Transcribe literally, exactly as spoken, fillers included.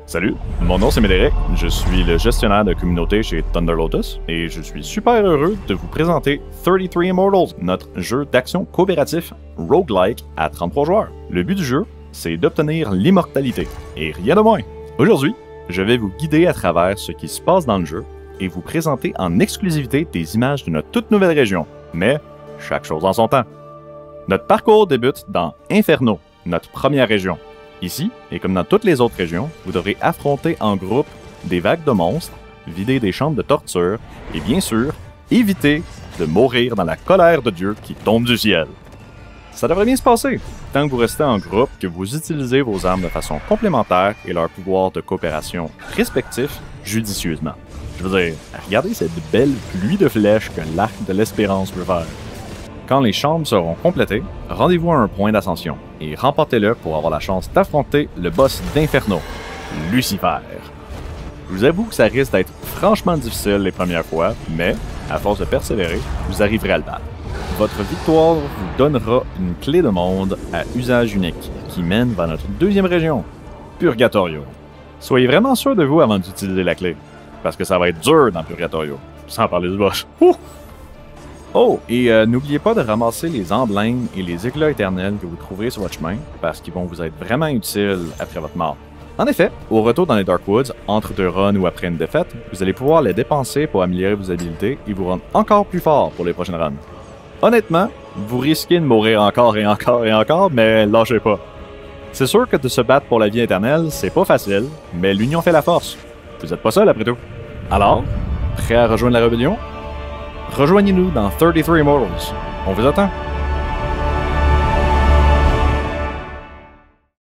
Salut, mon nom c'est Médéric, je suis le gestionnaire de communauté chez Thunder Lotus et je suis super heureux de vous présenter trente-trois Immortals, notre jeu d'action coopératif roguelike à trente-trois joueurs. Le but du jeu, c'est d'obtenir l'immortalité, et rien de moins. Aujourd'hui, je vais vous guider à travers ce qui se passe dans le jeu et vous présenter en exclusivité des images de notre toute nouvelle région, mais chaque chose en son temps. Notre parcours débute dans Inferno, notre première région. Ici, et comme dans toutes les autres régions, vous devrez affronter en groupe des vagues de monstres, vider des chambres de torture, et bien sûr, éviter de mourir dans la colère de Dieu qui tombe du ciel. Ça devrait bien se passer, tant que vous restez en groupe, que vous utilisez vos armes de façon complémentaire et leurs pouvoirs de coopération respectifs judicieusement. Je veux dire, regardez cette belle pluie de flèches que l'arc de l'espérance peut faire. Quand les chambres seront complétées, rendez-vous à un point d'ascension et remportez-le pour avoir la chance d'affronter le boss d'Inferno, Lucifer. Je vous avoue que ça risque d'être franchement difficile les premières fois, mais à force de persévérer, vous arriverez à le battre. Votre victoire vous donnera une clé de monde à usage unique qui mène vers notre deuxième région, Purgatorio. Soyez vraiment sûr de vous avant d'utiliser la clé, parce que ça va être dur dans Purgatorio, sans parler du boss. Ouh! Oh, et euh, n'oubliez pas de ramasser les emblèmes et les éclats éternels que vous trouverez sur votre chemin, parce qu'ils vont vous être vraiment utiles après votre mort. En effet, au retour dans les Darkwoods, entre deux runs ou après une défaite, vous allez pouvoir les dépenser pour améliorer vos habiletés et vous rendre encore plus fort pour les prochaines runs. Honnêtement, vous risquez de mourir encore et encore et encore, mais lâchez pas. C'est sûr que de se battre pour la vie éternelle, c'est pas facile, mais l'union fait la force. Vous êtes pas seul après tout. Alors, prêt à rejoindre la rébellion? Rejoignez-nous dans trente-trois Immortals. On vous attend.